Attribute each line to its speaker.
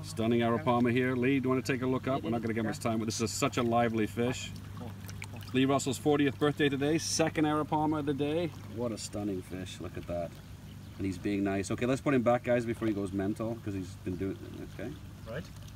Speaker 1: Stunning Arapaima here. Lee, do you want to take a look up? We're not going to get much time, but this is such a lively fish. Lee Russell's 40th birthday today, second Arapaima of the day. What a stunning fish, look at that. And he's being nice. Okay, let's put him back, guys, before he goes mental, because he's been doing it. Okay.
Speaker 2: Right.